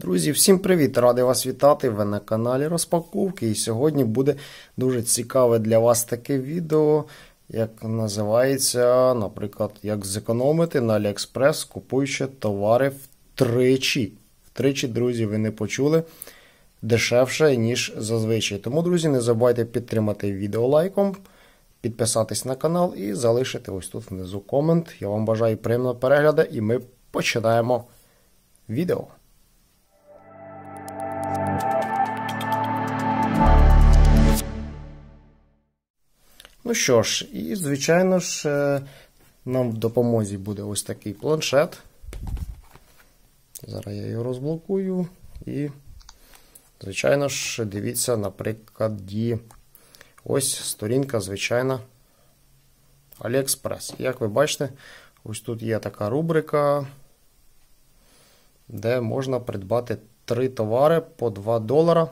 Друзі, всім привіт! Радий вас вітати! Ви на каналі Розпаковки. І сьогодні буде дуже цікаве для вас таке відео, як називається, наприклад, як зекономити на AliExpress, купуючи товари втричі. Втричі, друзі, ви не почули, дешевше, ніж зазвичай. Тому, друзі, не забувайте підтримати відео лайком, підписатись на канал і залишити ось тут внизу комент. Я вам бажаю приємного перегляду і ми починаємо відео. Ну що ж, і звичайно ж, нам в допомозі буде ось такий планшет. Зараз я його розблокую і, звичайно ж, дивіться, наприклад, ось сторінка, звичайна, AliExpress. Як ви бачите, ось тут є така рубрика, де можна придбати 3 товари по $2.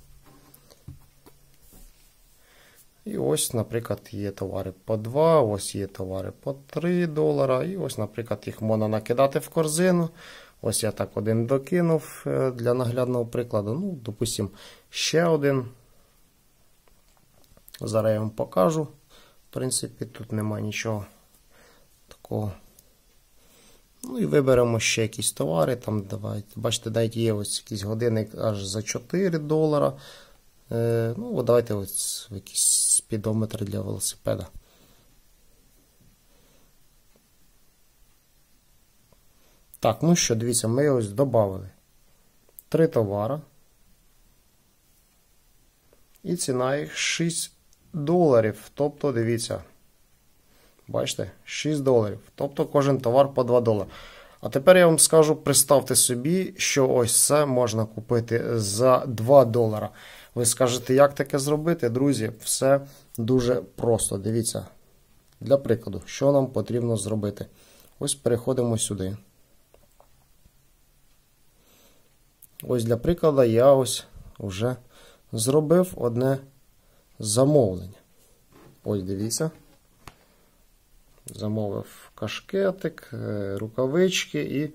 І ось, наприклад, є товари по 2, ось є товари по $3. І ось, наприклад, їх можна накидати в корзину. Ось я так один докинув для наглядного прикладу. Ну, допустимо, ще один. Зараз я вам покажу. В принципі, тут немає нічого такого. Ну і виберемо ще якісь товари. Там, давайте, бачите, навіть є ось якийсь годинник аж за $4. Ну, давайте ось якийсь спідометр для велосипеда. Так, ну що, дивіться, ми ось додали 3 товари. І ціна їх $6. Тобто, дивіться, бачите, $6. Тобто кожен товар по $2. А тепер я вам скажу, представте собі, що ось це можна купити за $2. Ви скажете, як таке зробити? Друзі, все дуже просто. Дивіться, для прикладу, що нам потрібно зробити. Ось переходимо сюди. Ось для прикладу я ось вже зробив одне замовлення. Ось дивіться. Замовив кашкетик, рукавички і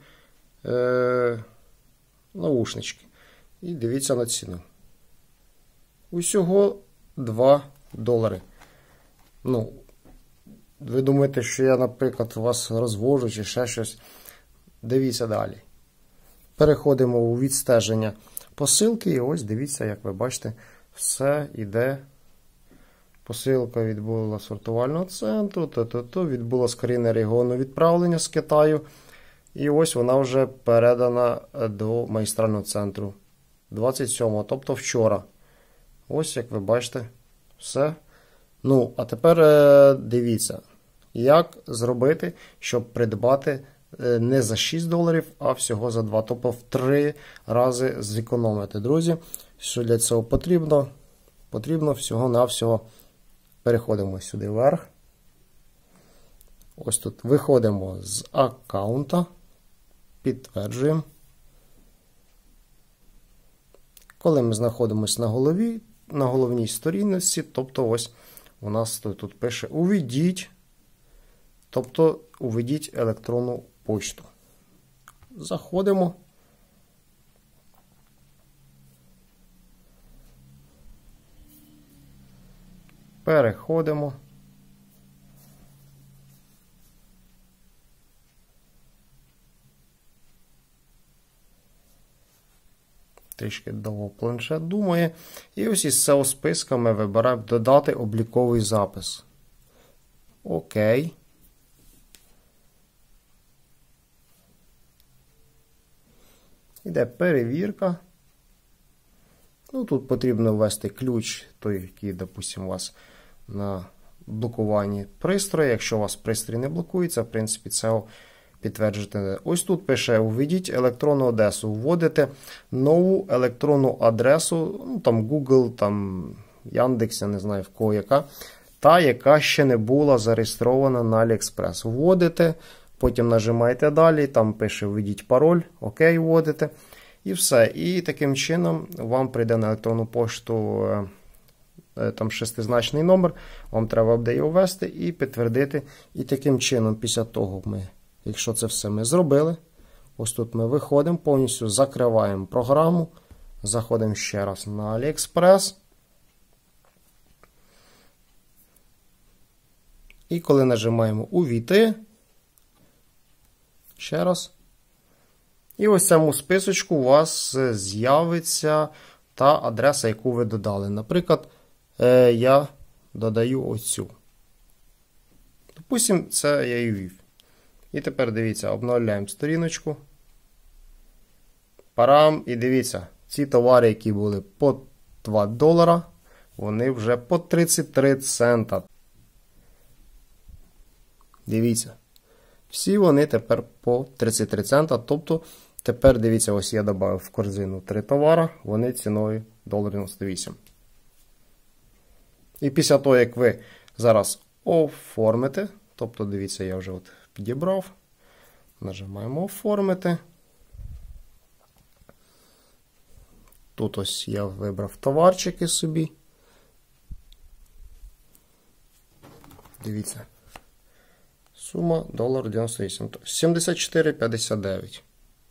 наушнички. І дивіться на ціну. Усього $2. Ну, ви думаєте, що я, наприклад, вас розвожу чи ще щось. Дивіться далі. Переходимо у відстеження посилки. І ось дивіться, як ви бачите, все йде. Посилка відбула сортувального центру, відбула з країни регіону відправлення з Китаю. І ось вона вже передана до магістрального центру 27-го, тобто вчора. Ось, як ви бачите, все. Ну, а тепер дивіться, як зробити, щоб придбати не за $6, а всього за 2. Тобто в 3 рази зекономити, друзі. Що для цього потрібно? Потрібно всього-навсього. Переходимо сюди вверх. Ось тут виходимо з аккаунта. Підтверджуємо. Коли ми знаходимося на головній сторінці, тобто ось у нас тут пише «Увійдіть», тобто увійдіть електронну почту. Заходимо. Переходимо. Трішки довго планшет думає. І ось із цього списка ми вибираємо «Додати обліковий запис». Окей. Іде перевірка. Ну, тут потрібно ввести ключ, той, який, допустимо, у вас на блокуванні пристрою. Якщо у вас пристрій не блокується, в принципі, це підтверджуєте. Ось тут пише «Введіть електронну адресу». Вводите нову електронну адресу, ну, там Google, там Яндекс, я не знаю в кого яка, та, яка ще не була зареєстрована на AliExpress. Вводите, потім нажимаєте «Далі», там пише «Введіть пароль», «Окей», вводите. І все. І таким чином вам прийде на електронну пошту там 6-значний номер, вам треба буде його ввести і підтвердити. І таким чином, після того, якщо це все ми зробили, Ось тут ми виходимо, повністю закриваємо програму. Заходимо ще раз на AliExpress. І коли нажимаємо «Увійти», ще раз. І ось в цьому списочку у вас з'явиться та адреса, яку ви додали. Наприклад, я додаю оцю. Допустимо, це я і ввів. І тепер дивіться, обновляємо сторіночку. Парам. І дивіться, ці товари, які були по $2, вони вже по 33 цента. Дивіться. Всі вони тепер по 33 цента. Тобто, тепер, дивіться, ось я додав в корзину 3 товари, вони ціною $1.98. І після того, як ви зараз оформите, тобто, дивіться, я вже от підібрав, нажимаємо оформити. Тут ось я вибрав товарчики собі. Дивіться. Сума $1.98. 74,59.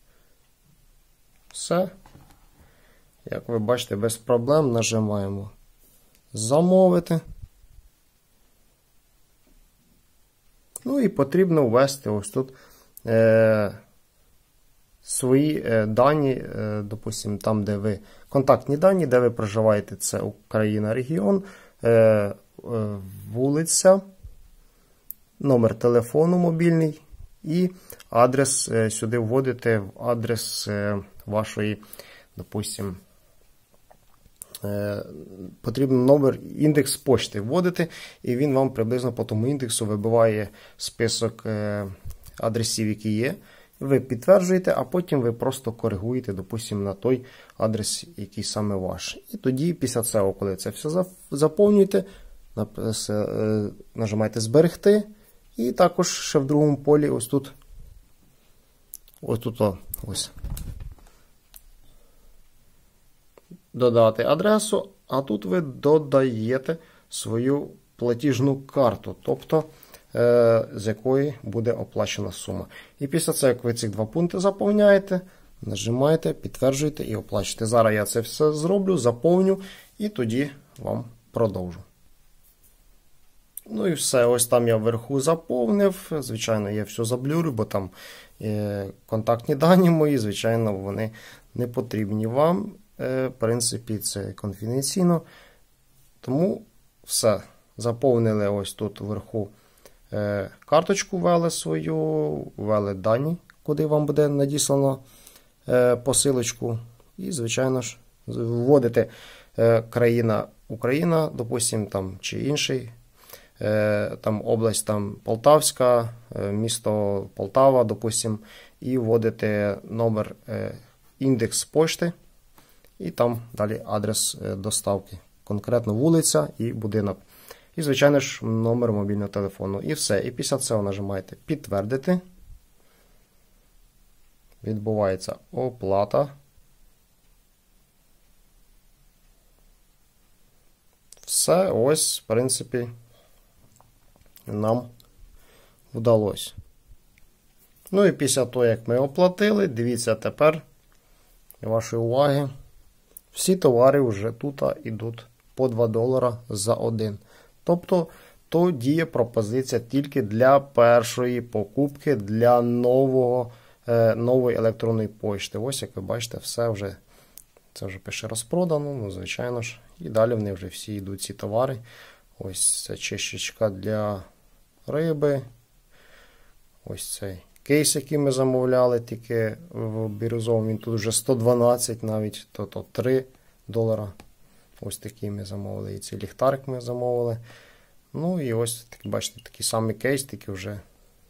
Все. Як ви бачите, без проблем нажимаємо замовити. Ну і потрібно ввести ось тут свої дані, допустимо, там, де ви контактні дані, де ви проживаєте, це Україна, регіон, вулиця, номер телефону мобільний і адрес, сюди вводите в адрес вашої, допустимо, потрібно номер, індекс пошти вводити, і він вам приблизно по тому індексу вибиває список адресів, які є. Ви підтверджуєте, а потім ви просто коригуєте, допустимо, на той адрес, який саме ваш. І тоді, після цього, коли це все заповнюєте, нажимаєте «Зберегти». І також ще в другому полі ось тут, ось, додати адресу, а тут ви додаєте свою платіжну карту, тобто з якої буде оплачена сума. І після цього, як ви ці два пункти заповняєте, нажимаєте, підтверджуєте і оплачуєте. Зараз я це все зроблю, заповню і тоді вам продовжу. Ну і все, ось там я вверху заповнив. Звичайно, я все заблюрю, бо там контактні дані мої, звичайно, вони не потрібні вам. В принципі, це конфіденційно. Тому все. Заповнили ось тут вверху карточку, ввели свою, ввели дані, куди вам буде надіслано посилочку. І, звичайно ж, вводите країна Україна, допустимо, там, чи інший. Там область там Полтавська, місто Полтава, допустим, і вводите номер, індекс пошти, і там далі адрес доставки, конкретно вулиця і будинок. І, звичайно ж, номер мобільного телефону. І все. І після цього нажимаєте «Підтвердити». Відбувається оплата. Все, ось, в принципі, нам вдалося. Ну і після того, як ми оплатили, дивіться тепер, вашої уваги, всі товари вже тут йдуть по $2 за один. Тобто, то діє пропозиція тільки для першої покупки, для нової електронної пошти. Ось, як ви бачите, все вже, це вже пише розпродано, ну, звичайно ж. І далі вони вже всі йдуть, ці товари. Ось це чищечка для риби. Ось цей кейс, який ми замовляли, тільки в бірюзовому, він тут вже 112 навіть, то $3. Ось такий ми замовили. І цей ліхтарик ми замовили. Ну і ось, бачите, такий самий кейс, тільки вже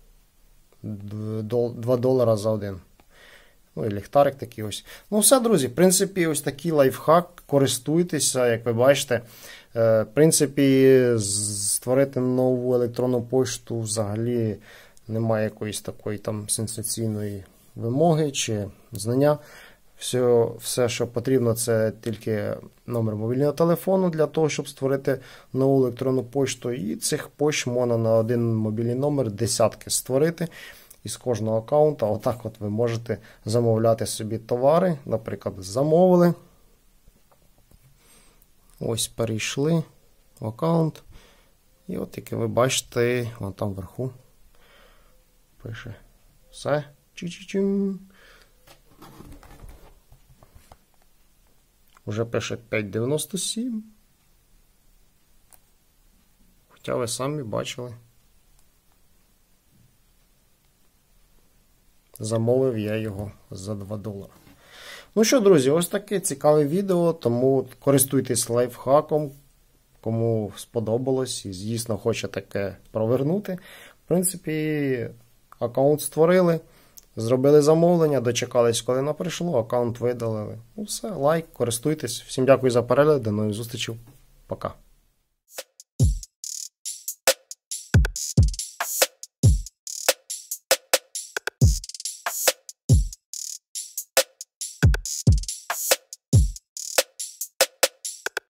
$2 за один. Ну і ліхтарик такий ось. Ну все, друзі, в принципі, ось такий лайфхак. Користуйтеся, як ви бачите. В принципі, створити нову електронну пошту взагалі немає якоїсь такої там сенсаційної вимоги чи знання. Все, що потрібно, це тільки номер мобільного телефону для того, щоб створити нову електронну пошту. І цих пошт можна на один мобільний номер десятки створити. із кожного аккаунта. Отак от ви можете замовляти собі товари. Наприклад, замовили. Ось перейшли в аккаунт. І от як ви бачите, вон там вверху пише все. Чі-чі-чим. Уже пише 5,97. Хоча ви самі бачили. Замовив я його за $2. Ну що, друзі, ось таке цікаве відео, тому користуйтесь лайфхаком, кому сподобалось і, звісно, хоче таке провернути. В принципі, аккаунт створили, зробили замовлення, дочекались, коли воно прийшло, аккаунт видалили. Ну все, лайк, користуйтесь. Всім дякую за перегляд, до нових зустрічей. Пока.